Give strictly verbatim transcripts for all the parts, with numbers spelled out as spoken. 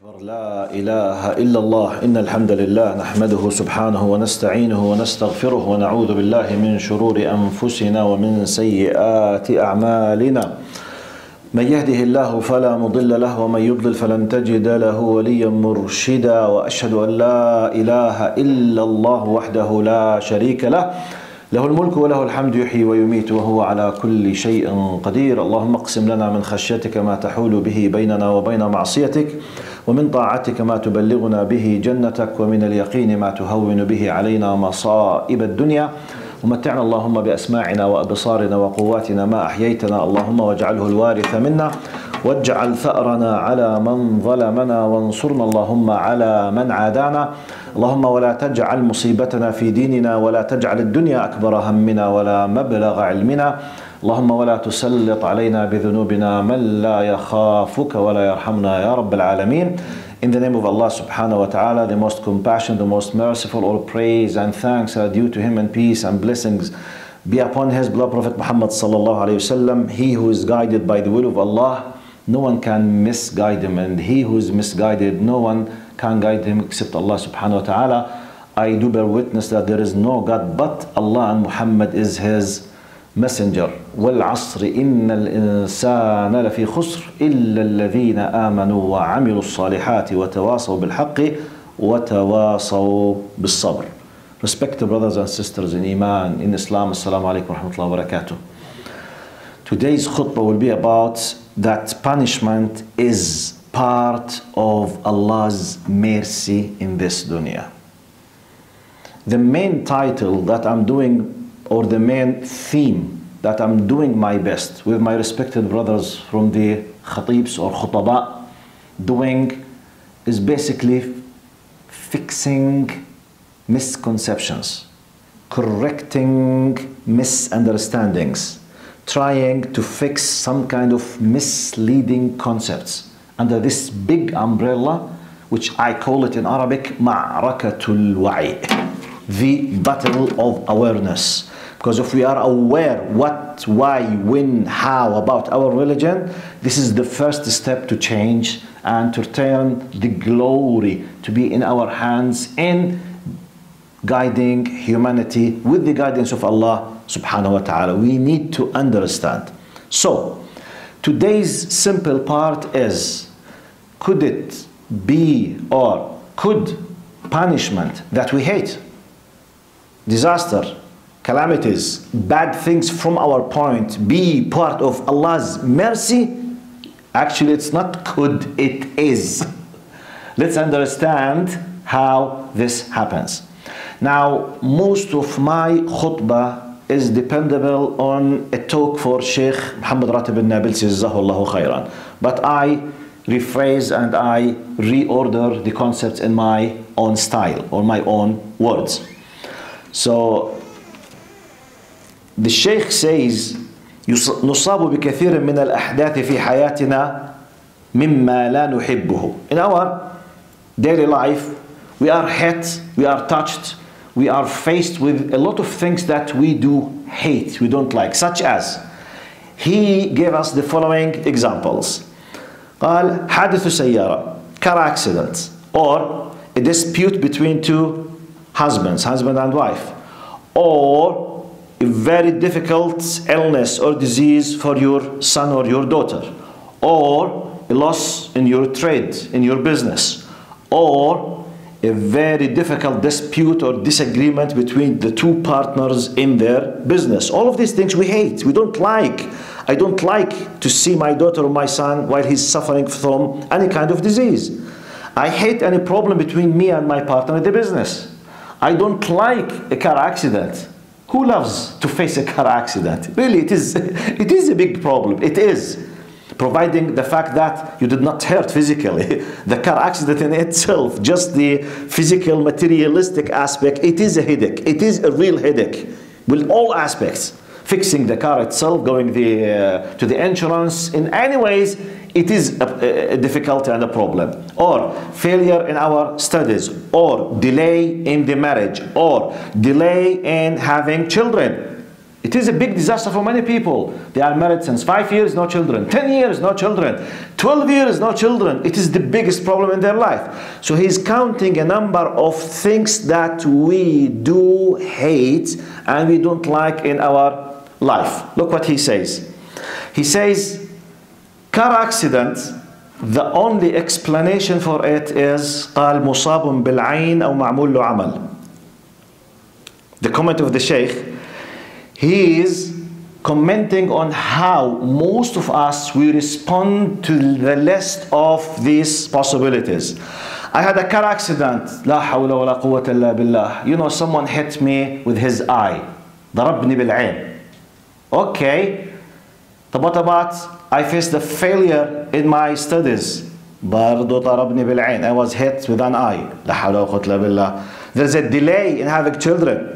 أكبر. لا إله إلا الله. إن الحمد لله نحمده سبحانه ونستعينه ونستغفره ونعوذ بالله من شرور أنفسنا ومن سيئات أعمالنا. من يهده الله فلا مضل له ومن يضلل فلن تجد له وليا مرشدا. وأشهد أن لا إله إلا الله وحده لا شريك له، له الملك وله الحمد يحيي ويميت وهو على كل شيء قدير. اللهم اقسم لنا من خشيتك ما تحول به بيننا وبين معصيتك، ومن طاعتك ما تبلغنا به جنتك، ومن اليقين ما تهون به علينا مصائب الدنيا. ومتعنا اللهم بأسماعنا وأبصارنا وقواتنا ما أحييتنا، اللهم واجعله الوارث منا، واجعل ثأرنا على من ظلمنا، وانصرنا اللهم على من عادانا. اللهم ولا تجعل مصيبتنا في ديننا، ولا تجعل الدنيا أكبر همنا ولا مبلغ علمنا. اللهم ولا تسلط علينا بذنوبنا من لا يخافك ولا يرحمنا يا رب العالمين. In the name of Allah subhanahu wa ta'ala, the most compassionate, the most merciful, all praise and thanks are due to Him, and peace and blessings be upon His beloved Prophet Muhammad sallallahu alayhi wasallam. He who is guided by the will of Allah, no one can misguide him, and he who is misguided, no one can guide him except Allah subhanahu wa ta'ala. I do bear witness that there is no God but Allah, and Muhammad is His messenger. وَالْعَصْرِ إِنَّ الْإِنسَانَ لَفِي خُسْرٍ إِلَّا الَّذِينَ آمَنُوا وَعَمِلُوا الصَّالِحَاتِ وَتَوَاصَوْا بِالْحَقِّ وَتَوَاصَوْا بِالصَّبْرِ. Respected brothers and sisters in Iman, in Islam, Assalamu alaikum wa rahmatullahi wa barakatuh. Today's khutbah will be about that punishment is part of Allah's mercy in this dunya. The main title that I'm doing, or the main theme that I'm doing my best with my respected brothers from the khatibs or khutaba doing, is basically fixing misconceptions, correcting misunderstandings, trying to fix some kind of misleading concepts under this big umbrella, which I call it in Arabic ma'rakatul wa'i, the battle of awareness. Because if we are aware what, why, when, how about our religion, this is the first step to change and to turn the glory to be in our hands in guiding humanity with the guidance of Allah subhanahu wa ta'ala. We need to understand. So, today's simple part is, could it be, or could punishment that we hate, disaster, calamities, bad things from our point, be part of Allah's mercy? Actually, it's not could, it is. Let's understand how this happens. Now, most of my khutbah is dependable on a talk for Sheikh Muhammad Ratib al-Nabilsi, Jazakallahu khairan. But I rephrase and I reorder the concepts in my own style or my own words. So, the Sheikh says, نصاب بكثير من الأحداث في حياتنا مما لا نحبه. In our daily life, we are hit, we are touched, we are faced with a lot of things that we do hate, we don't like, such as, he gave us the following examples. قال حادث سيارة, car accident, or a dispute between two husbands, husband and wife, or a very difficult illness or disease for your son or your daughter, or a loss in your trade, in your business, or a very difficult dispute or disagreement between the two partners in their business. All of these things we hate, we don't like. I don't like to see my daughter or my son while he's suffering from any kind of disease. I hate any problem between me and my partner in the business. I don't like a car accident. Who loves to face a car accident? Really, it is, it is a big problem. It is. Providing the fact that you did not hurt physically. The car accident in itself, just the physical, materialistic aspect, it is a headache. It is a real headache with all aspects. Fixing the car itself, going the, uh, to the insurance, in any ways, it is a, a difficulty and a problem. Or failure in our studies, or delay in the marriage, or delay in having children. It is a big disaster for many people. They are married since five years, no children. ten years, no children. twelve years, no children. It is the biggest problem in their life. So he's counting a number of things that we do hate and we don't like in our life. Look what he says. He says, car accident, the only explanation for it is قال مصاب بالعين أو معمول له عمل. The comment of the Sheikh, he is commenting on how most of us we respond to the list of these possibilities. I had a car accident. لا حول ولا قوة إلا بالله. You know, someone hit me with his eye. ضربني بالعين. Okay. طب what about I faced a failure in my studies. برضو ضربني بالعين. I was hit with an eye. لا حول ولا قوة إلا بالله. There's a delay in having children.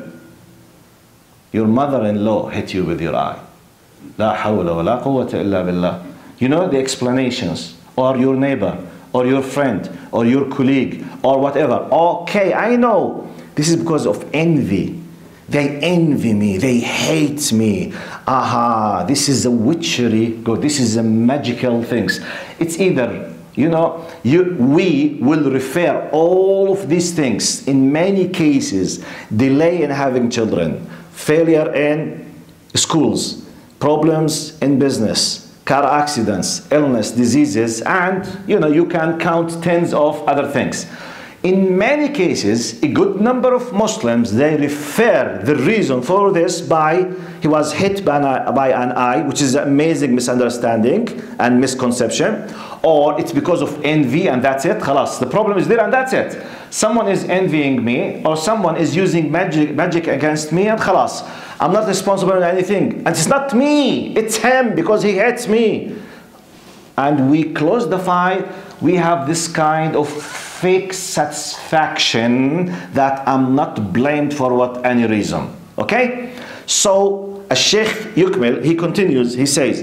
Your mother-in-law hit you with your eye. لا حول ولا قوة إلا بالله. You know the explanations, or your neighbor, or your friend, or your colleague, or whatever. Okay, I know. This is because of envy. They envy me. They hate me. Aha, this is a witchery. Good. This is a magical things. It's either, you know, you, we will refer all of these things in many cases, delay in having children, failure in schools, problems in business, car accidents, illness, diseases, and you know, you can count tens of other things. In many cases, a good number of Muslims, they refer the reason for this by he was hit by an, by an eye, which is an amazing misunderstanding and misconception, or it's because of envy and that's it. Khalas, the problem is there and that's it. Someone is envying me, or someone is using magic, magic against me, and khalas, I'm not responsible for anything. And it's not me, it's him because he hates me. And we close the file. We have this kind of fake satisfaction that I'm not blamed for what any reason. Okay? So, Sheikh Yukmil, he continues, he says,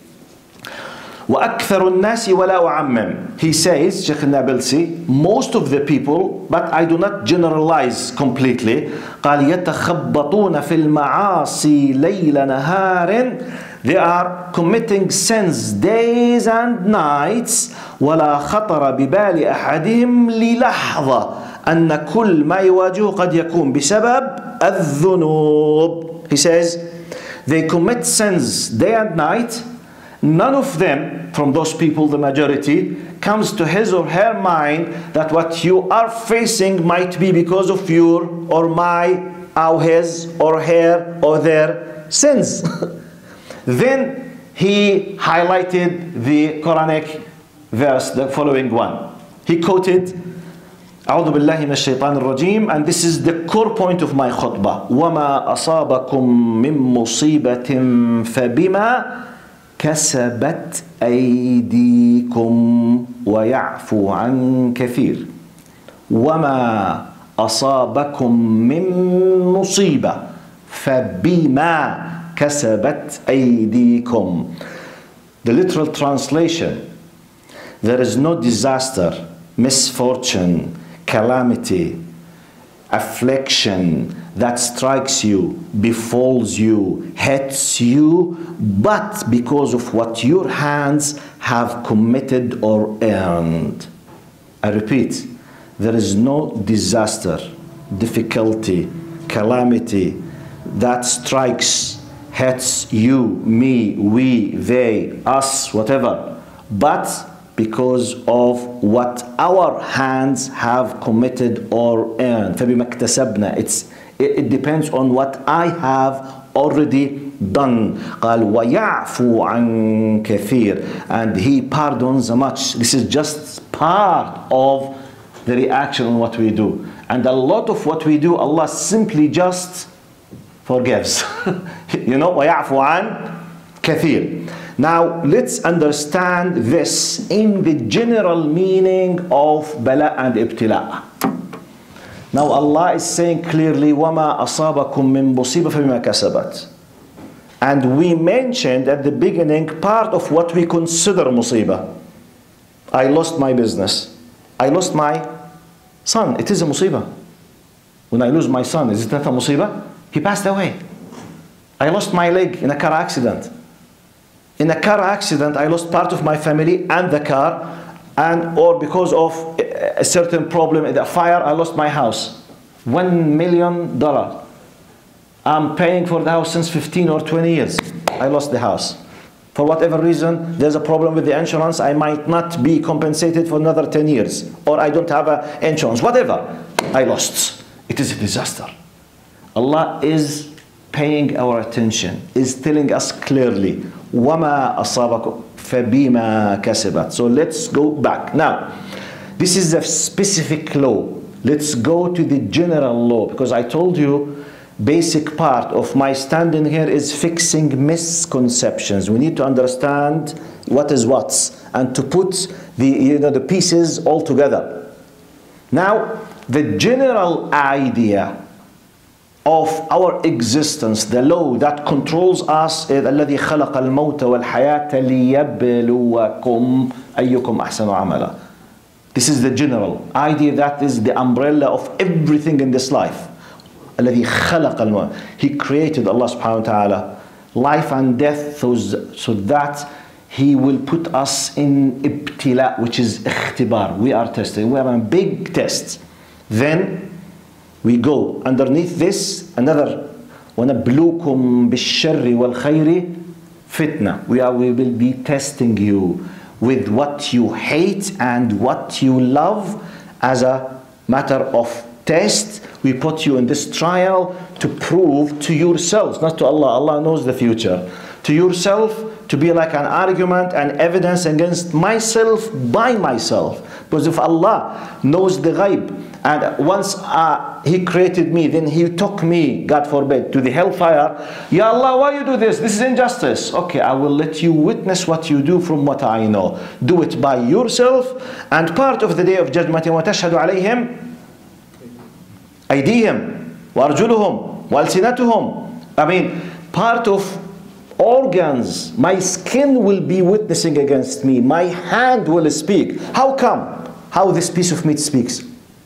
وَأَكْثَرُ النَّاسِ وَلَا أُعَمِّمْ. He says, Sheikh Nabilsi, most of the people, but I do not generalize completely, قال يَتَخَبَّطُونَ فِي الْمَعَاصِي لَيْلَ نَهَارٍ. They are committing sins days and nights. وَلَا خَطَرَ بِبَالِ أَحَدِهِمْ لِلَحْظَةٍ أَنَّ كُلْ مَا يواجه قد يكون بسبب الذنوب. He says, they commit sins day and night. None of them, from those people, the majority, comes to his or her mind that what you are facing might be because of your or my or his or her or their sins. Then he highlighted the Quranic verse, the following one. He quoted, أعوذ بالله من الشيطان الرجيم, and this is the core point of my khutbah. وَمَا أَصَابَكُم مِّن مُّصِيبَةٍ فَبِمَا كسبت أيديكم ويعفو عن كثير. وما أصابكم من مصيبة فبما كسبت أيديكم. The literal translation, there is no disaster, misfortune, calamity, affliction that strikes you, befalls you, hits you, but because of what your hands have committed or earned. I repeat, there is no disaster, difficulty, calamity that strikes, hits you, me, we, they, us, whatever, but because of what our hands have committed or earned. فَبِمَا اكْتَسَبْنَا. It's It, it depends on what I have already done. قال وَيَعْفُو عَنْ كَثِيرٍ. And he pardons much. This is just part of the reaction on what we do. And a lot of what we do, Allah simply just forgives. You know, وَيَعْفُو عَنْ كَثِيرٍ. Now, let's understand this in the general meaning of bala and ibtila. Now Allah is saying clearly, وَمَا أَصَابَكُم مِّن مُّصِيبَةٍ فَبِمَا كَسَبَتْ. And we mentioned at the beginning part of what we consider musibah. I lost my business. I lost my son. It is a musibah. When I lose my son, is it not a musibah? He passed away. I lost my leg in a car accident. In a car accident, I lost part of my family and the car, and or because of a certain problem in a fire, I lost my house. One million dollars. I'm paying for the house since fifteen or twenty years. I lost the house. For whatever reason, there's a problem with the insurance. I might not be compensated for another ten years. Or I don't have a insurance. Whatever. I lost. It is a disaster. Allah is paying our attention, is telling us clearly, وَمَا أَصَابَكُمْ فَبِمَا كَسَبَتْ. So let's go back. Now, this is a specific law. Let's go to the general law, because I told you basic part of my standing here is fixing misconceptions. We need to understand what is what and to put the, you know, the pieces all together. Now, the general idea of our existence, the law that controls us, is الذي خلق الموت والحياة ليبلوكم أيكم أحسن عملا. This is the general idea, that is the umbrella of everything in this life. الذي خلق الموت. He created, Allah subhanahu wa ta'ala, life and death so, so that He will put us in ibtila, which is ikhtibar. We are tested. We are on a big test. Then we go underneath this, another وَنَبْلُوكُمْ بِالشَّرِّ وَالْخَيْرِ fitna. We are we will be testing you with what you hate and what you love as a matter of test. We put you in this trial to prove to yourselves, not to Allah. Allah knows the future. To yourself, to be like an argument and evidence against myself by myself. Because if Allah knows the ghaib, and once uh, He created me, then He took me, God forbid, to the hellfire. Ya Allah, why you do this? This is injustice. Okay, I will let you witness what you do from what I know. Do it by yourself. And part of the day of judgment, وَتَشْهَدُ عَلَيْهِمْ أَيْدِيهِمْ وَأَرْجُلُهُمْ وَأَلْسِنَتُهُمْ. I mean, part of organs, my skin will be witnessing against me. My hand will speak. How come? How this piece of meat speaks?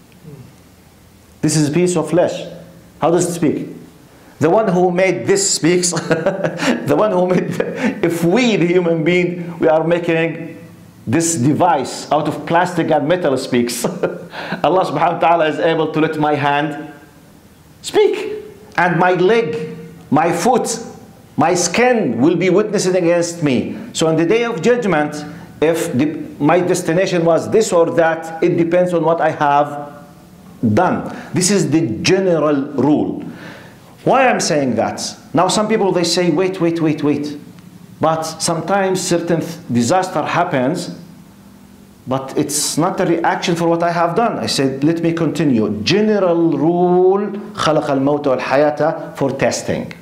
This is a piece of flesh. How does it speak? The one who made this speaks. The one who made, the, if we, the human being, we are making this device out of plastic and metal speaks. Allah subhanahu wa ta'ala is able to let my hand speak. And my leg, my foot, my skin will be witnessing against me. So on the day of judgment, if the, my destination was this or that, it depends on what I have done. This is the general rule. Why I'm saying that? Now some people, they say, wait, wait, wait, wait. But sometimes certain disaster happens, but it's not a reaction for what I have done. I said, let me continue. General rule, خلق الموت والحياة, for testing.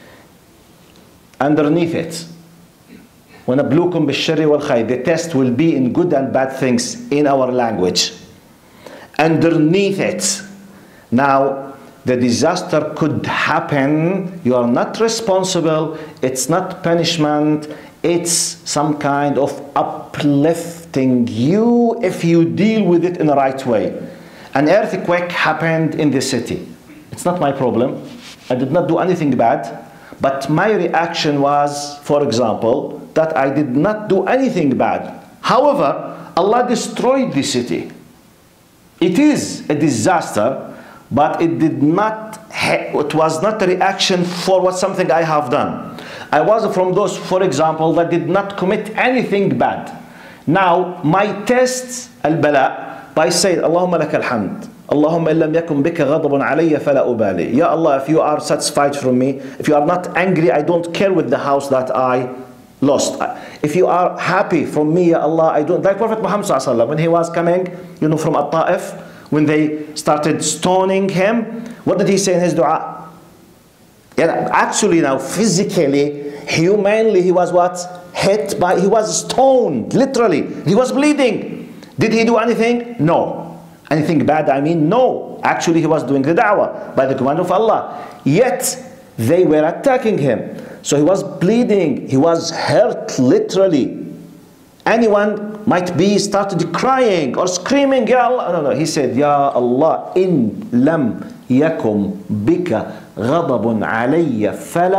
Underneath it, وَنَبْلُوكُمْ بِالشَّرِّ وَالْخَيْرِ, the test will be in good and bad things in our language. Underneath it, now the disaster could happen. You are not responsible. It's not punishment. It's some kind of uplifting you if you deal with it in the right way. An earthquake happened in the city. It's not my problem. I did not do anything bad. But my reaction was, for example, that I did not do anything bad. However, Allah destroyed the city. It is a disaster, but it did not, it was not a reaction for what something I have done. I was from those, for example, that did not commit anything bad. Now, my test, al-bala, by saying, Allahumma laka al-hamd. Allahumma illam yakun bika ghadabun alayya fala ubali. Ya Allah, if you are satisfied from me, if you are not angry, I don't care with the house that I lost. If you are happy from me, Ya Allah, I don't. Like Prophet Muhammad sallallahu alaihi wasallam, when he was coming, you know, from At-Ta'if, when they started stoning him, what did he say in his dua? Yeah, actually now, physically, humanly, he was what? Hit by, he was stoned, literally. He was bleeding. Did he do anything? No. Anything bad, I mean? No. Actually, he was doing the da'wah by the command of Allah. Yet, they were attacking him. So he was bleeding. He was hurt, literally. Anyone might be started crying or screaming, Ya Allah. No, no. He said, Ya Allah, in lam yakum bika ghadabun alayya fala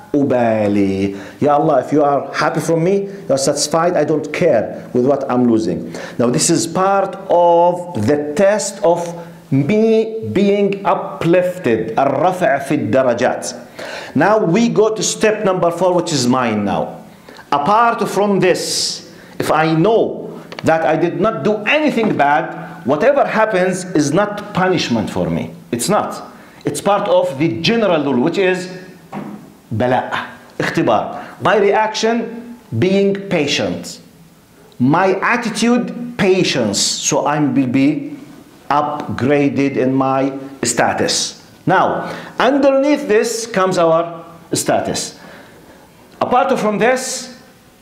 ubali. Ya Allah, if you are happy from me, you are satisfied, I don't care with what I'm losing. Now this is part of the test of me being uplifted. الرفع في الدرجات. Now we go to step number four, which is mine now. Apart from this, if I know that I did not do anything bad, whatever happens is not punishment for me. It's not. It's part of the general rule, which is bala, اختبار. My reaction, being patient. My attitude, patience. So I will be upgraded in my status. Now, underneath this comes our status. Apart from this,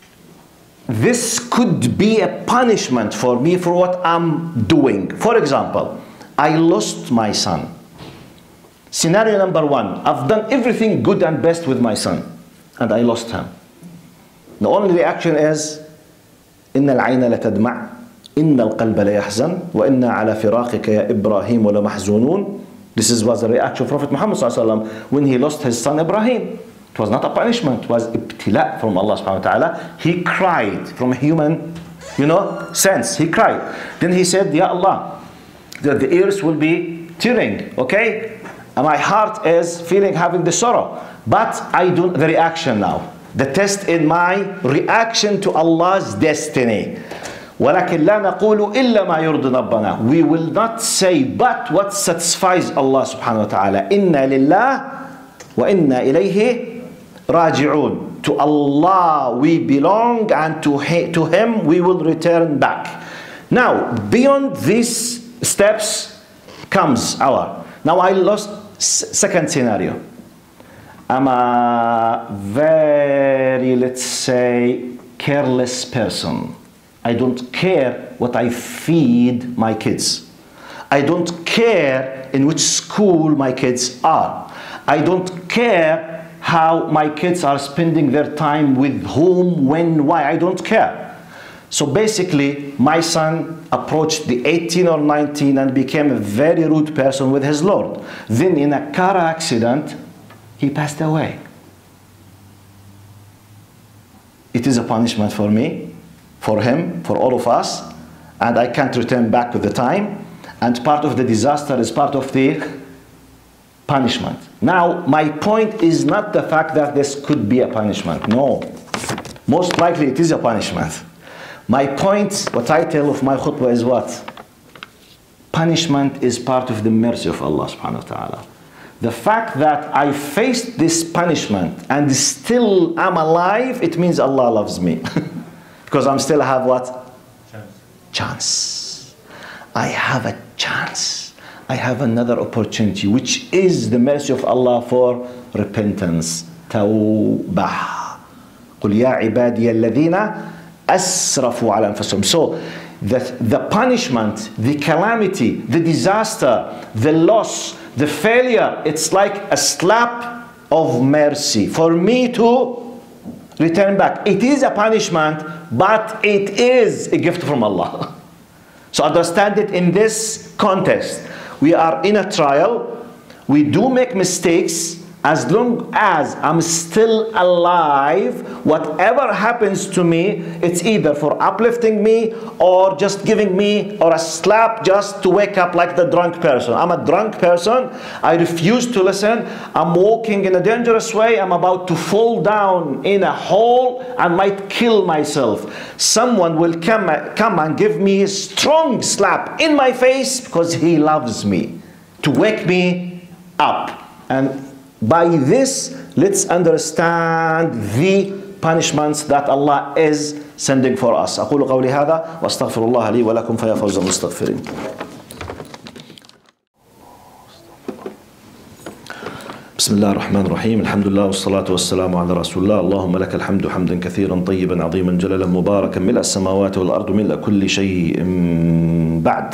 this could be a punishment for me for what I'm doing. For example, I lost my son. Scenario number one, I've done everything good and best with my son, and I lost him. The only reaction is, إن العين لتدمع, إن القلب ليحزن, وإنا على فراقك يا إبراهيم ولمحزونون. This is was the reaction of Prophet Muhammad صلى الله عليه وسلم when he lost his son Ibrahim. It was not a punishment, it was ibtila from Allah subhanahu wa ta'ala. He cried from a human, you know, sense. He cried. Then he said, Ya Allah, that the ears will be tearing, okay? And my heart is feeling, having the sorrow. But I do the reaction now. The test in my reaction to Allah's destiny. ولكن لا نقول إلا ما يرضي ربنا. We will not say but what satisfies Allah subhanahu wa ta'ala. إنا لله وإنا إليه راجعون. To Allah we belong, and to him, to him we will return back. Now, beyond these steps comes our. Now I lost second scenario. I'm a very, let's say, careless person. I don't care what I feed my kids. I don't care in which school my kids are. I don't care how my kids are spending their time, with whom, when, why. I don't care. So basically, my son approached the eighteen or nineteen and became a very rude person with his Lord. Then in a car accident, he passed away. It is a punishment for me, for him, for all of us, and I can't return back with the time. And part of the disaster is part of the punishment. Now, my point is not the fact that this could be a punishment. No. Most likely it is a punishment. My point, the title of my khutbah is what? Punishment is part of the mercy of Allah subhanahu wa ta'ala. The fact that I faced this punishment and still am alive, it means Allah loves me. Because I'm still have what? Chance. Chance. I have a chance. I have another opportunity, which is the mercy of Allah for repentance. Tawbah. قُلْ يَا عِبَادِيَ الَّذِينَ أَسْرَفُوا عَلَى أَنفُسِهِمْ. So the, the punishment, the calamity, the disaster, the loss, the failure, it's like a slap of mercy for me to return back. It is a punishment, but it is a gift from Allah. So understand it in this context. We are in a trial. We do make mistakes. As long as I'm still alive, whatever happens to me, it's either for uplifting me or just giving me or a slap just to wake up like the drunk person. I'm a drunk person. I refuse to listen. I'm walking in a dangerous way. I'm about to fall down in a hole and might kill myself. Someone will come, come and give me a strong slap in my face because he loves me, to wake me up. And by this, let's understand the punishments that Allah is sending for us. أقول قولي هذا وأستغفر الله لي ولكم فيا فوز المستغفرين. بسم الله الرحمن الرحيم. الحمد لله والصلاة والسلام على رسول الله. اللهم لك الحمد حمدا كثيرا طيبا عظيما جلالا مباركا ملء السماوات والأرض ملء كل شيء بعد.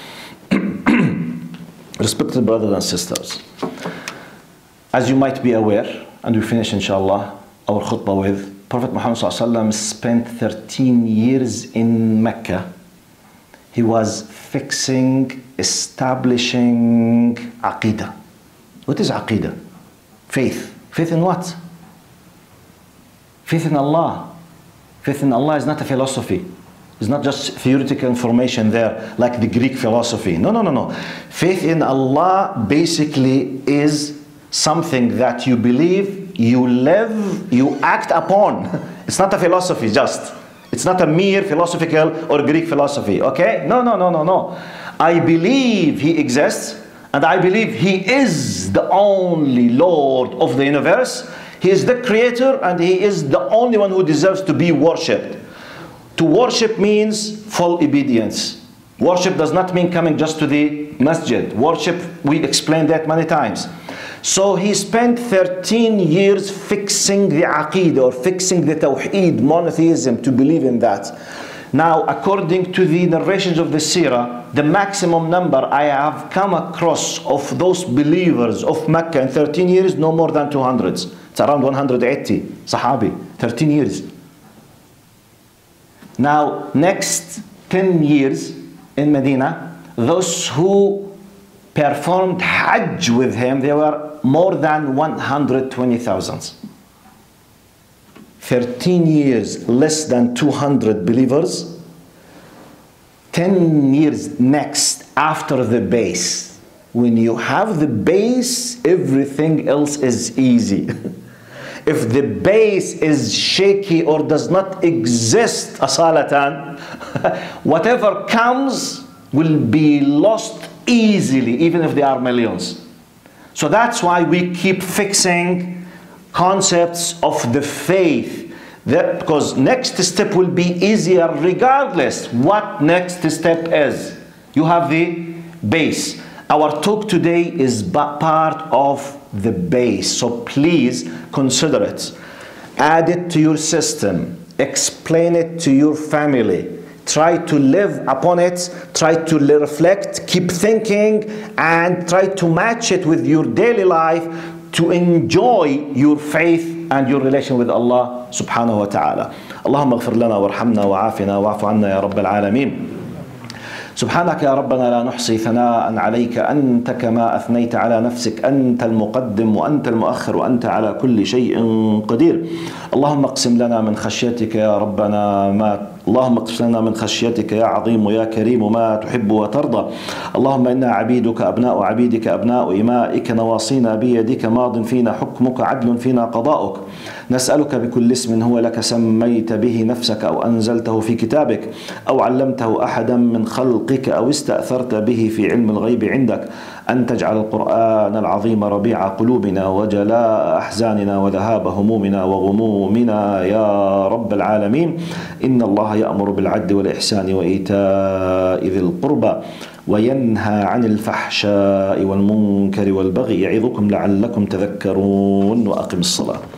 Respected brothers and sisters, as you might be aware, and we finish inshallah our khutbah with, Prophet Muhammad ﷺ spent thirteen years in Mecca. He was fixing, establishing Aqidah. What is Aqidah? Faith. Faith in what? Faith in Allah. Faith in Allah is not a philosophy. It's not just theoretical information there like the Greek philosophy. No, no, no, no. Faith in Allah basically is something that you believe, you live, you act upon. It's not a philosophy just. It's not a mere philosophical or Greek philosophy, okay? No, no, no, no, no. I believe He exists, and I believe He is the only Lord of the universe. He is the creator, and He is the only one who deserves to be worshipped. To worship means full obedience. Worship does not mean coming just to the masjid. Worship, we explained that many times. So he spent thirteen years fixing the aqeedah, or fixing the tawheed, monotheism, to believe in that. Now, according to the narrations of the seerah, the maximum number I have come across of those believers of Mecca in thirteen years, no more than two hundred. It's around one hundred eighty Sahabi, thirteen years. Now, next ten years in Medina, those who performed Hajj with him, they were more than one hundred twenty thousand. thirteen years, less than two hundred believers. ten years next, after the base. When you have the base, everything else is easy. If the base is shaky or does not exist asalatan, whatever comes will be lost easily, even if there are millions. So that's why we keep fixing concepts of the faith, that because next step will be easier regardless what next step is. You have the base. Our talk today is part of the base, so please consider it. Add it to your system. Explain it to your family. Try to live upon it. Try to reflect. Keep thinking, and try to match it with your daily life to enjoy your faith and your relation with Allah subhanahu wa ta'ala. Allahumma ighfir lana warhamna wa'afina wa'afu anna ya rabbal alameen. سبحانك يا ربنا لا نحصي ثناء عليك أنت كما أثنيت على نفسك أنت المقدم وأنت المؤخر وأنت على كل شيء قدير. اللهم اقسم لنا من خشيتك يا ربنا ما اللهم اقسم لنا من خشيتك يا عظيم ويا كريم ما تحب وترضى. اللهم إنا عبيدك أبناء عبيدك أبناء إمائك نواصينا بيدك ماض فينا حكمك عدل فينا قضاؤك. نسألك بكل اسم هو لك سميت به نفسك أو أنزلته في كتابك أو علمته أحدا من خلقك أو استأثرت به في علم الغيب عندك أن تجعل القرآن العظيم ربيع قلوبنا وجلاء أحزاننا وذهاب همومنا وغمومنا يا رب العالمين. إن الله يأمر بالعدل والإحسان وإيتاء ذي القربى وينهى عن الفحشاء والمنكر والبغي يعظكم لعلكم تذكرون. وأقم الصلاة.